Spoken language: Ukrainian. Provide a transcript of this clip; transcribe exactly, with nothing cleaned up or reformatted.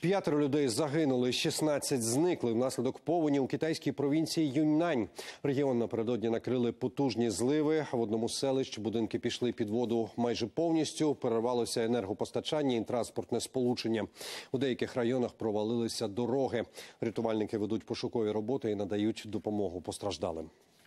П'ятеро людей загинули, шістнадцять зникли внаслідок повені у китайській провінції Юньнань. Регіон напередодні накрили потужні зливи. В одному з селищ будинки пішли під воду майже повністю. Перервалося енергопостачання і транспортне сполучення. У деяких районах провалилися дороги. Рятувальники ведуть пошукові роботи і надають допомогу постраждалим.